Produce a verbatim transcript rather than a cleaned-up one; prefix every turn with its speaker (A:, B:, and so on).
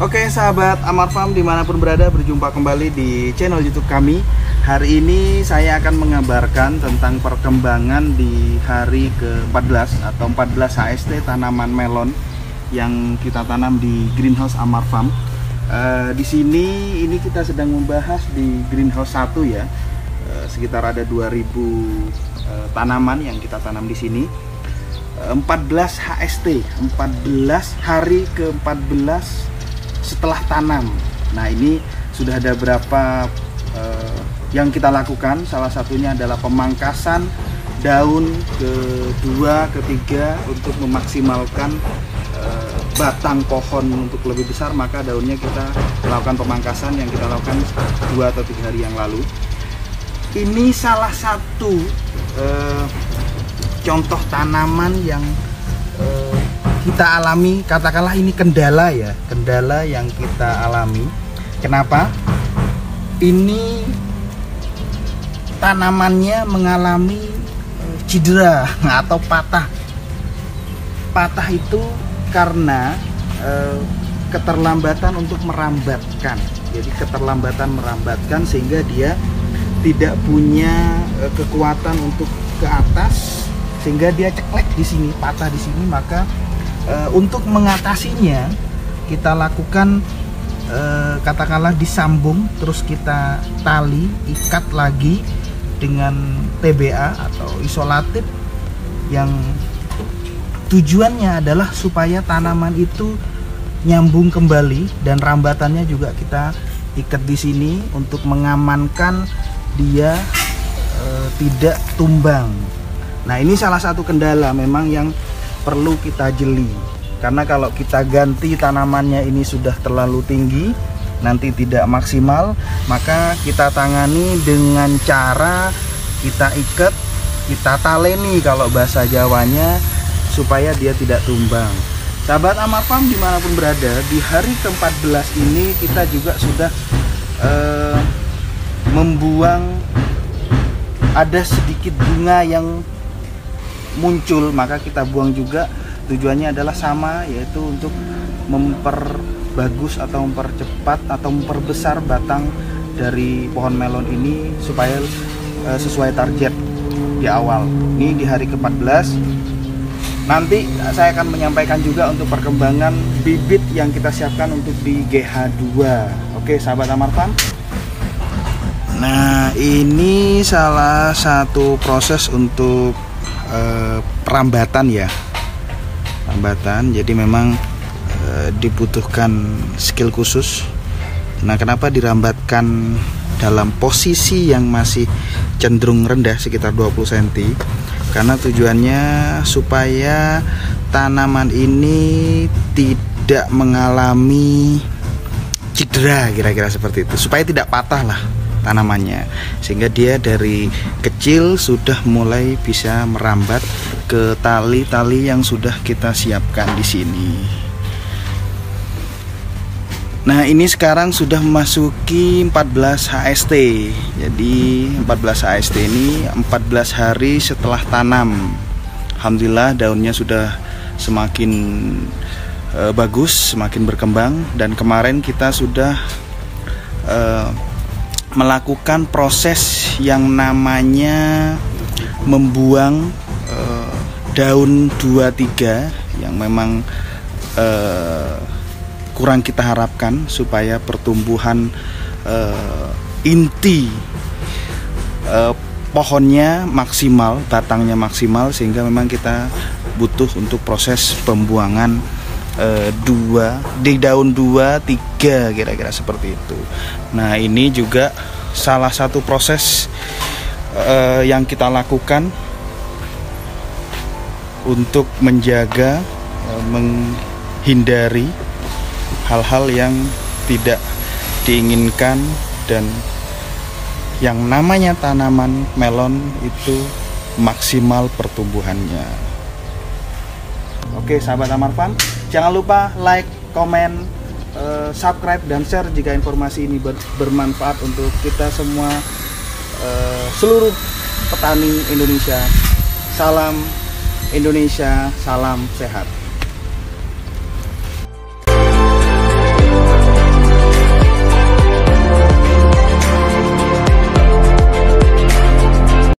A: Oke sahabat Amar Farm dimanapun berada, berjumpa kembali di channel YouTube kami. Hari ini saya akan mengabarkan tentang perkembangan di hari ke empat belas atau empat belas H S T tanaman melon yang kita tanam di greenhouse Amar Farm. Uh, di sini ini kita sedang membahas di greenhouse satu ya, uh, sekitar ada dua ribu uh, tanaman yang kita tanam di sini. uh, empat belas H S T, empat belas hari ke empat belas setelah tanam. Nah ini sudah ada berapa uh, yang kita lakukan. Salah satunya adalah pemangkasan daun kedua, ketiga untuk memaksimalkan uh, batang pohon untuk lebih besar. Maka daunnya kita lakukan pemangkasan yang kita lakukan dua atau tiga hari yang lalu. Ini salah satu uh, contoh tanaman yang uh, kita alami, katakanlah ini kendala ya, kendala yang kita alami. Kenapa? Ini tanamannya mengalami cedera atau patah. Patah itu karena eh, keterlambatan untuk merambatkan. Jadi keterlambatan merambatkan sehingga dia tidak punya eh, kekuatan untuk ke atas, sehingga dia ceklek di sini, patah di sini. Maka Uh, untuk mengatasinya kita lakukan uh, katakanlah disambung, terus kita tali ikat lagi dengan T B A atau isolatif, yang tujuannya adalah supaya tanaman itu nyambung kembali, dan rambatannya juga kita ikat di sini untuk mengamankan dia uh, tidak tumbang. Nah ini salah satu kendala memang yang perlu kita jeli, karena kalau kita ganti tanamannya ini sudah terlalu tinggi, nanti tidak maksimal. Maka kita tangani dengan cara kita ikat, kita taleni kalau bahasa Jawanya, supaya dia tidak tumbang. Sahabat Amar Farm dimanapun berada, di hari ke empat belas ini kita juga sudah uh, membuang, ada sedikit bunga yang muncul, maka kita buang juga. Tujuannya adalah sama, yaitu untuk memperbagus atau mempercepat atau memperbesar batang dari pohon melon ini supaya uh, sesuai target di awal. Ini di hari ke empat belas. Nanti saya akan menyampaikan juga untuk perkembangan bibit yang kita siapkan untuk di G H dua. Oke sahabat Amar Farm. Nah ini salah satu proses untuk Uh, perambatan ya, perambatan. Jadi memang uh, dibutuhkan skill khusus. Nah kenapa dirambatkan dalam posisi yang masih cenderung rendah sekitar dua puluh sentimeter? Karena tujuannya supaya tanaman ini tidak mengalami cedera, kira-kira seperti itu, supaya tidak patah lah tanamannya, sehingga dia dari kecil sudah mulai bisa merambat ke tali-tali yang sudah kita siapkan di sini. Nah ini sekarang sudah memasuki empat belas H S T. Jadi empat belas H S T ini empat belas hari setelah tanam. Alhamdulillah daunnya sudah semakin uh, bagus, semakin berkembang. Dan kemarin kita sudah uh, melakukan proses yang namanya membuang uh, daun dua tiga yang memang uh, kurang kita harapkan, supaya pertumbuhan uh, inti uh, pohonnya maksimal, batangnya maksimal, sehingga memang kita butuh untuk proses pembuangan Uh, dua di daun dua tiga, kira-kira seperti itu. Nah ini juga salah satu proses uh, yang kita lakukan untuk menjaga, uh, menghindari hal-hal yang tidak diinginkan, dan yang namanya tanaman melon itu maksimal pertumbuhannya. Oke sahabat Amar Farm, jangan lupa like, komen, uh, subscribe, dan share jika informasi ini ber bermanfaat untuk kita semua, uh, seluruh petani Indonesia. Salam Indonesia, salam sehat.